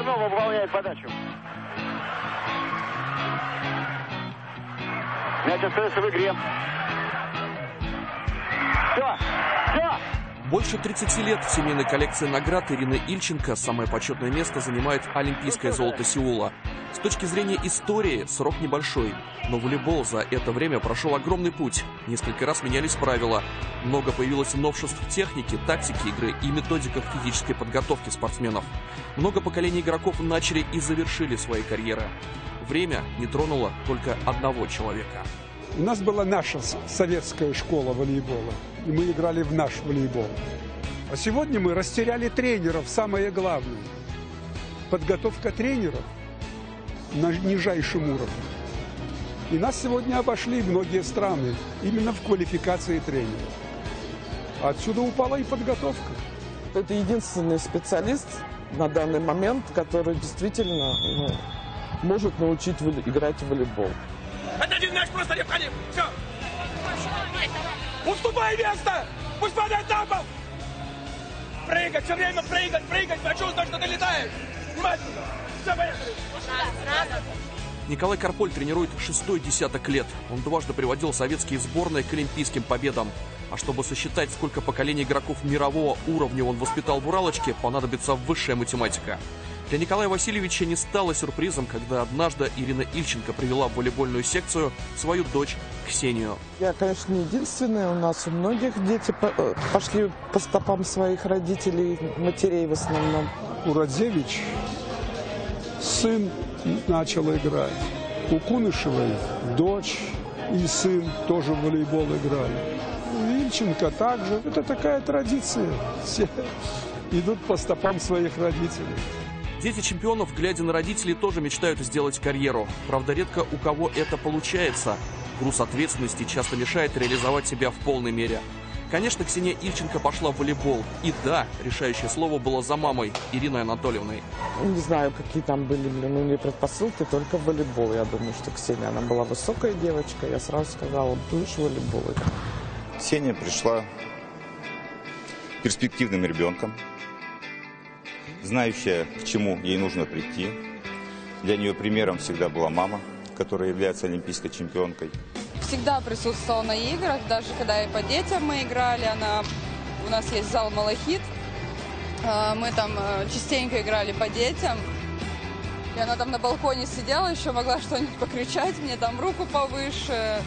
Чернова выполняет подачу. Мяч остается в игре. Все. Больше 30 лет в семейной коллекции наград Ирины Ильченко самое почетное место занимает олимпийское золото Сеула. С точки зрения истории срок небольшой, но волейбол за это время прошел огромный путь. Несколько раз менялись правила. Много появилось новшеств в технике, тактике игры и методиках физической подготовки спортсменов. Много поколений игроков начали и завершили свои карьеры. Время не тронуло только одного человека. У нас была наша советская школа волейбола, и мы играли в наш волейбол. А сегодня мы растеряли тренеров, самое главное. Подготовка тренеров на нижайшем уровне. И нас сегодня обошли многие страны именно в квалификации тренеров. Отсюда упала и подготовка. Это единственный специалист на данный момент, который действительно может научить играть в волейбол. Это один мяч просто необходим. Все. Уступай место! Пусть падает на пол! Прыгать, все время прыгать! Почувствуй, что ты летаешь! Внимательно! Все, поехали! Николай Карполь тренирует 6-й десяток лет. Он дважды приводил советские сборные к олимпийским победам. А чтобы сосчитать, сколько поколений игроков мирового уровня он воспитал в Уралочке, понадобится высшая математика. Для Николая Васильевича не стало сюрпризом, когда однажды Ирина Ильченко привела в волейбольную секцию свою дочь Ксению. Я, конечно, не единственная. У нас у многих дети пошли по стопам своих родителей, матерей в основном. У Радзевич сын начал играть. У Кунышевой дочь и сын тоже в волейбол играли. У Ильченко также. Это такая традиция. Все идут по стопам своих родителей. Дети чемпионов, глядя на родителей, тоже мечтают сделать карьеру. Правда, редко у кого это получается. Груз ответственности часто мешает реализовать себя в полной мере. Конечно, Ксения Ильченко пошла в волейбол. И да, решающее слово было за мамой, Ириной Анатольевной. Не знаю, какие там были у нее предпосылки, только в волейбол. Я думаю, что Ксения, она была высокая девочка. Я сразу сказала, будешь в волейбол. Ксения пришла перспективным ребенком, знающая, к чему ей нужно прийти. Для нее примером всегда была мама, которая является олимпийской чемпионкой. Всегда присутствовала на играх, даже когда и по детям мы играли. У нас есть зал «Малахит». Мы там частенько играли по детям. И она там на балконе сидела, еще могла что-нибудь покричать мне, там руку повыше,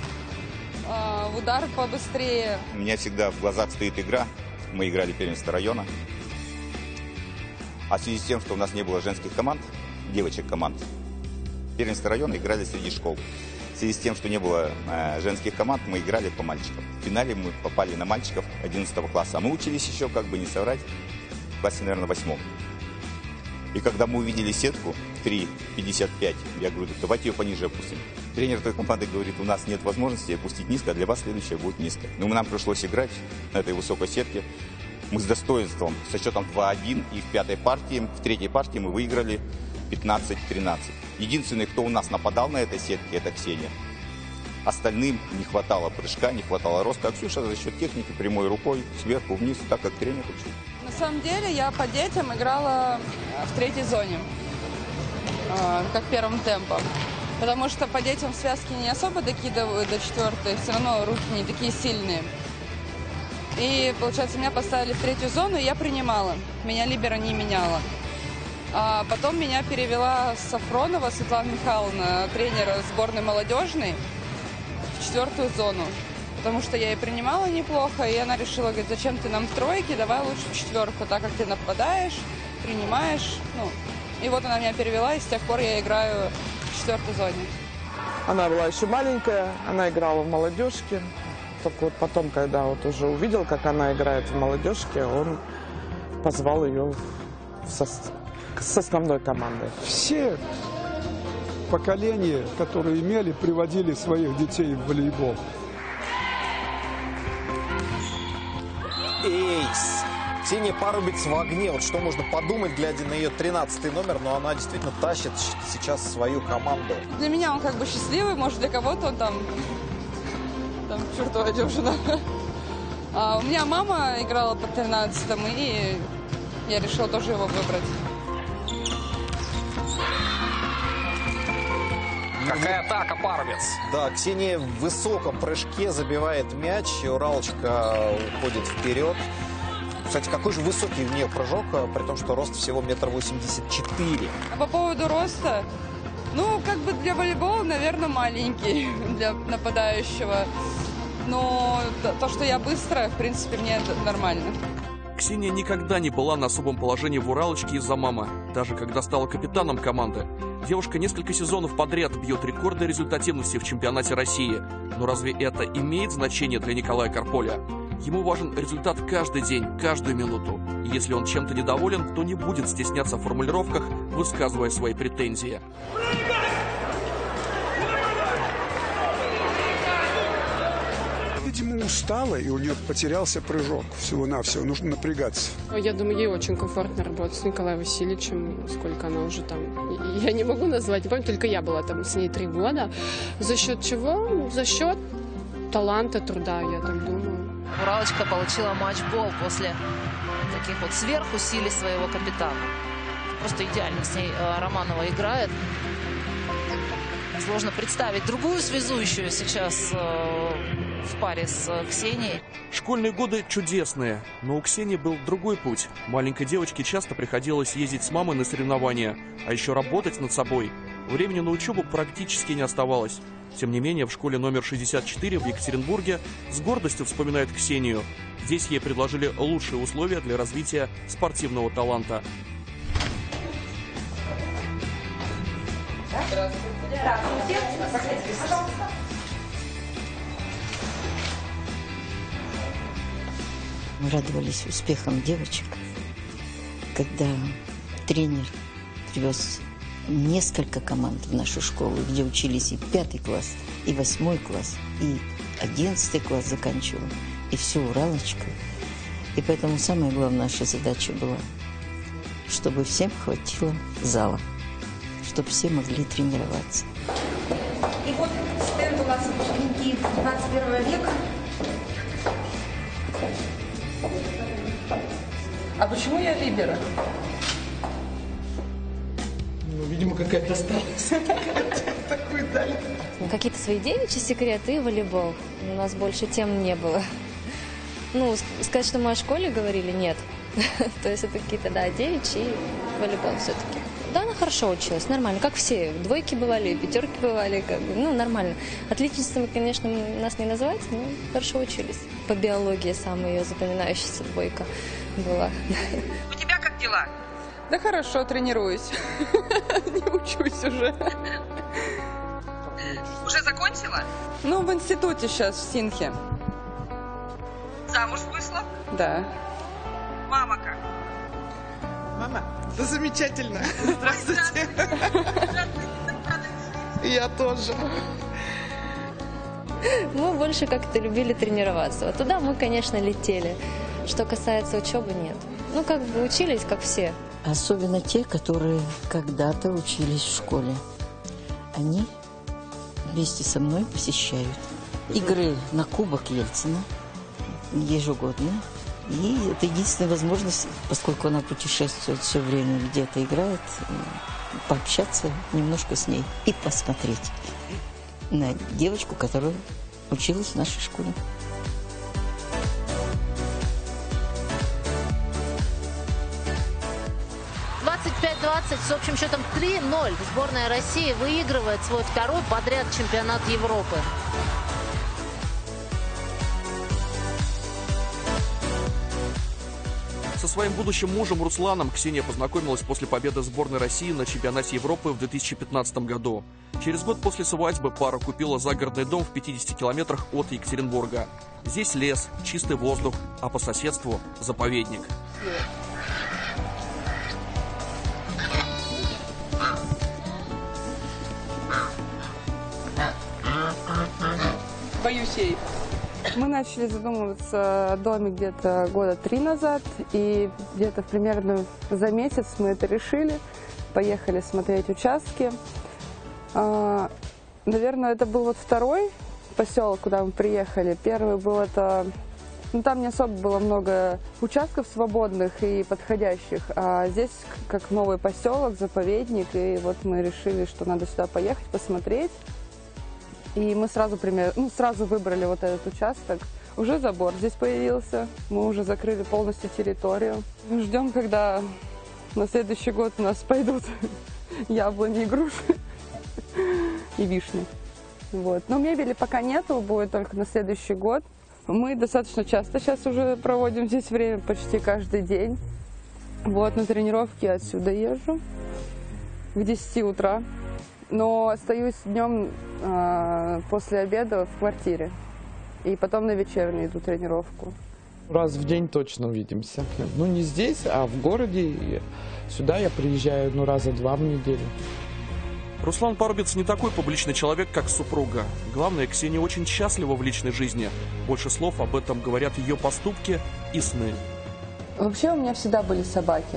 в удар побыстрее. У меня всегда в глазах стоит игра. Мы играли первенство района. А в связи с тем, что у нас не было женских команд, девочек команд, первенство района играли среди школ. В связи с тем, что не было женских команд, мы играли по мальчикам. В финале мы попали на мальчиков 11 класса. А мы учились еще, как бы не соврать, в классе, наверное, 8. И когда мы увидели сетку 3,55, я говорю, давайте ее пониже опустим. Тренер той команды говорит, у нас нет возможности опустить низко, а для вас следующая будет низко. Но нам пришлось играть на этой высокой сетке. Мы с достоинством, со счетом 2-1, и в третьей партии мы выиграли 15-13. Единственный, кто у нас нападал на этой сетке, это Ксения. Остальным не хватало прыжка, не хватало роста. А Ксюша за счет техники прямой рукой, сверху вниз, так как тренер учил. На самом деле я по детям играла в третьей зоне, как первым темпом. Потому что по детям связки не особо докидывают до четвертой, все равно руки не такие сильные. И, получается, меня поставили в третью зону, и я принимала. Меня либеро не меняла. А потом меня перевела Сафронова Светлана Михайловна, тренер сборной молодежной, в четвертую зону. Потому что я и принимала неплохо, и она решила, говорит, зачем ты нам в тройке, давай лучше в четверку, так как ты нападаешь, принимаешь. И вот она меня перевела, и с тех пор я играю в четвертой зоне. Она была еще маленькая, она играла в молодежке. Только вот потом, когда вот уже увидел, как она играет в молодежке, он позвал ее с основной командой. Все поколения, которые имели, приводили своих детей в волейбол. Эйс. Ксения Парубец в огне. Вот что можно подумать, глядя на ее 13-й номер, но она действительно тащит сейчас свою команду. Для меня он как бы счастливый, может, для кого-то он там чертова дюжина. А у меня мама играла по 13-м, и я решила тоже его выбрать. Какая атака, Парубец! Да, Ксения в высоком прыжке забивает мяч, и Уралочка уходит вперед. Кстати, какой же высокий у нее прыжок, при том, что рост всего 1,84 м. По поводу роста, ну, как бы для волейбола, наверное, маленький для нападающего. Но то, что я быстрая, в принципе, мне это нормально. Ксения никогда не была на особом положении в Уралочке из-за мамы. Даже когда стала капитаном команды, девушка несколько сезонов подряд бьет рекорды результативности в чемпионате России. Но разве это имеет значение для Николая Карполя? Ему важен результат каждый день, каждую минуту. И если он чем-то недоволен, то не будет стесняться в формулировках, высказывая свои претензии. Видимо, устала, и у нее потерялся прыжок. Всего-навсего. Нужно напрягаться. Я думаю, ей очень комфортно работать с Николаем Васильевичем. Сколько она уже там... Я не могу назвать. Не помню, только я была там с ней 3 года. За счет чего? За счет таланта, труда, я так думаю. Уралочка получила матч-бол после таких вот сверхусилий своего капитана. Просто идеально с ней Романова играет. Сложно представить другую связующую сейчас в паре с Ксенией. Школьные годы чудесные, но у Ксении был другой путь. Маленькой девочке часто приходилось ездить с мамой на соревнования, а еще работать над собой. Времени на учебу практически не оставалось. Тем не менее, в школе номер 64 в Екатеринбурге с гордостью вспоминают Ксению. Здесь ей предложили лучшие условия для развития спортивного таланта. Здравствуйте. Проходите, пожалуйста. Мы радовались успехам девочек, когда тренер привез несколько команд в нашу школу, где учились и 5 класс, и 8 класс, и 11 класс заканчивал, и все Уралочка. И поэтому самая главная наша задача была, чтобы всем хватило зала, чтобы все могли тренироваться. И вот стенд у нас выпускники 21 века. А почему я либера? Ну, видимо, какая-то осталась. Такую дали. Какие-то свои девичьи секреты и волейбол. У нас больше тем не было. Ну, сказать, что мы о школе говорили, нет. То есть это какие-то, да, девичьи и волейбол все-таки. Да, она хорошо училась, нормально, как все. 2 бывали, 5 бывали, как бы, ну, нормально. Отличницами, конечно, нас не называть, но хорошо учились. По биологии самая ее запоминающаяся 2 была. У тебя как дела? Да хорошо, тренируюсь. Не учусь уже. Уже закончила? Ну, в институте сейчас, в Синхе. Замуж вышла? Да. Мама как? Мама, да замечательно. Здравствуйте. Я тоже. Мы больше как-то любили тренироваться. Вот туда мы, конечно, летели. Что касается учебы, нет. Ну, как бы учились, как все. Особенно те, которые когда-то учились в школе. Они вместе со мной посещают игры на Кубок Ельцина ежегодно. И это единственная возможность, поскольку она путешествует все время, где-то играет, пообщаться немножко с ней и посмотреть на девочку, которая училась в нашей школе. С общим счетом 3-0 сборная России выигрывает свой 2-й подряд чемпионат Европы. Со своим будущим мужем Русланом Ксения познакомилась после победы сборной России на чемпионате Европы в 2015 году. Через год после свадьбы пара купила загородный дом в 50 километрах от Екатеринбурга. Здесь лес, чистый воздух, а по соседству заповедник. Боюсь ей. Мы начали задумываться о доме где-то года 3 назад, и где-то примерно за месяц мы это решили. Поехали смотреть участки. Наверное, это был вот 2-й поселок, куда мы приехали. Первый был это Ну, там не особо было много участков свободных и подходящих, а здесь как новый поселок, заповедник, и вот мы решили, что надо сюда поехать, посмотреть. И мы сразу выбрали вот этот участок. Уже забор здесь появился, мы уже закрыли полностью территорию. Ждем, когда на следующий год у нас пойдут яблони и груши и вишни. Вот. Но мебели пока нету, будет только на следующий год. Мы достаточно часто сейчас уже проводим здесь время, почти каждый день. Вот, на тренировки отсюда езжу к 10 утра. Но остаюсь днем после обеда в квартире. И потом на вечернюю иду тренировку. Раз в день точно увидимся. Ну, не здесь, а в городе. Сюда я приезжаю раза 2 в неделю. Руслан Парубец не такой публичный человек, как супруга. Главное, Ксения очень счастлива в личной жизни. Больше слов об этом говорят ее поступки и сны. Вообще у меня всегда были собаки.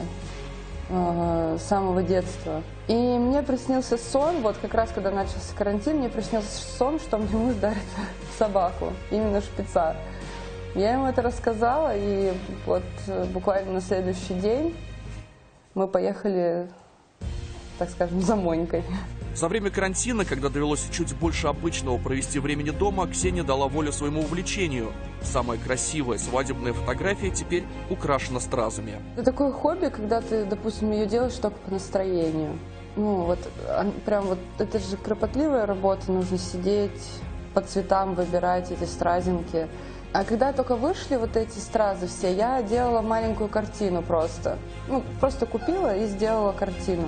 С самого детства. И мне приснился сон, вот как раз когда начался карантин, мне приснился сон, что мне муж дарит собаку, именно шпица. Я ему это рассказала, и вот буквально на следующий день мы поехали, так скажем, за Монькой. За время карантина, когда довелось чуть больше обычного провести времени дома, Ксения дала волю своему увлечению. Самая красивая свадебная фотография теперь украшена стразами. Это такое хобби, когда ты, допустим, ее делаешь только по настроению. Ну вот, прям вот, это же кропотливая работа, нужно сидеть, по цветам выбирать эти стразинки. А когда только вышли вот эти стразы все, я делала маленькую картину просто. Ну, просто купила и сделала картину.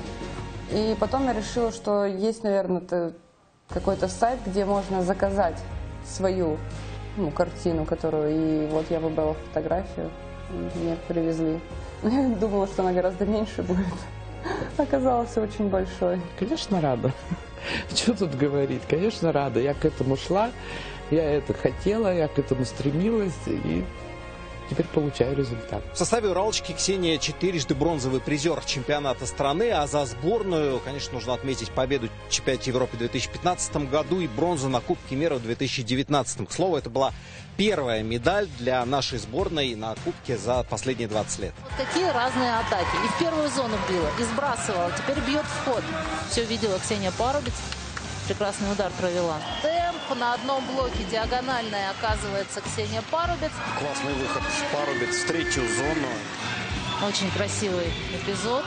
И потом я решила, что есть, наверное, какой-то сайт, где можно заказать свою картину, которую... И вот я выбрала фотографию, и мне привезли. Я думала, что она гораздо меньше будет. Оказалось, очень большой. Конечно, рада. Что тут говорить? Конечно, рада. Я к этому шла, я это хотела, я к этому стремилась, и теперь получаю результат. В составе «Уралочки» Ксения 4-жды бронзовый призер чемпионата страны, а за сборную, конечно, нужно отметить победу в чемпионате Европы в 2015 году и бронзу на Кубке мира в 2019. К слову, это была первая медаль для нашей сборной на Кубке за последние 20 лет. Вот какие разные атаки. И в первую зону била, и сбрасывала, теперь бьет в ход. Все видела Ксения Парубец. Прекрасный удар провела. Темп на одном блоке, диагональная оказывается Ксения Парубец. Классный выход Парубец в третью зону. Очень красивый эпизод.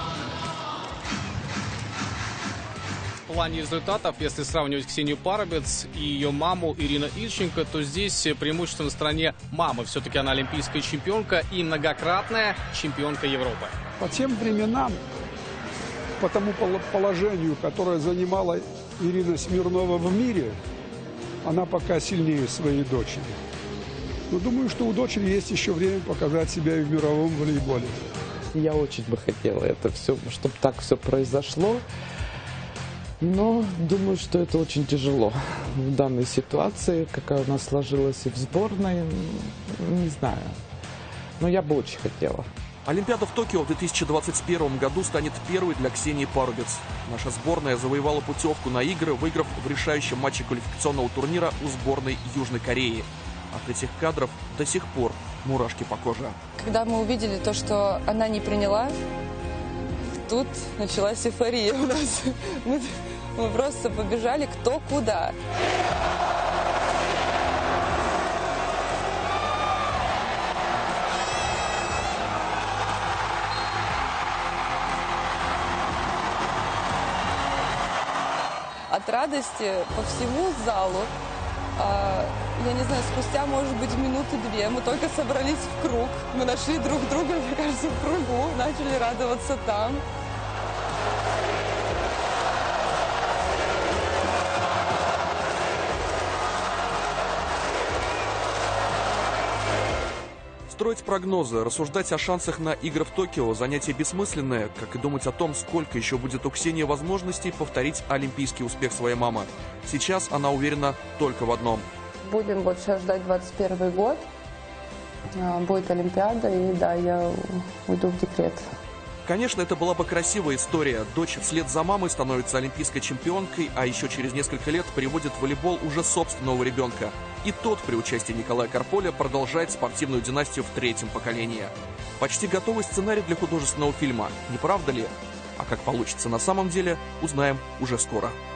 В плане результатов, если сравнивать Ксению Парубец и ее маму Ирину Ильченко, то здесь преимущество на стороне мамы. Все-таки она олимпийская чемпионка и многократная чемпионка Европы. По тем временам, по тому положению, которое занимала Ирина Смирнова в мире, она пока сильнее своей дочери. Но думаю, что у дочери есть еще время показать себя и в мировом волейболе. Я очень бы хотела это все, чтобы так все произошло. Но думаю, что это очень тяжело в данной ситуации, какая у нас сложилась и в сборной, не знаю. Но я бы очень хотела. Олимпиада в Токио в 2021 году станет первой для Ксении Парубец. Наша сборная завоевала путевку на игры, выиграв в решающем матче квалификационного турнира у сборной Южной Кореи. От этих кадров до сих пор мурашки по коже. Когда мы увидели то, что она не приняла, тут началась эйфория у нас. Мы просто побежали кто куда. От радости по всему залу, я не знаю, спустя, может быть, минуты 2, мы только собрались в круг, мы нашли друг друга, мне кажется, в кругу, начали радоваться там. Строить прогнозы, рассуждать о шансах на игры в Токио – занятие бессмысленное, как и думать о том, сколько еще будет у Ксении возможностей повторить олимпийский успех своей мамы. Сейчас она уверена только в одном. Будем вот сейчас ждать 21 год, будет Олимпиада, и да, я уйду в декрет. Конечно, это была бы красивая история. Дочь вслед за мамой становится олимпийской чемпионкой, а еще через несколько лет приводит в волейбол уже собственного ребенка. И тот при участии Николая Карполя продолжает спортивную династию в третьем поколении. Почти готовый сценарий для художественного фильма, не правда ли? А как получится на самом деле, узнаем уже скоро.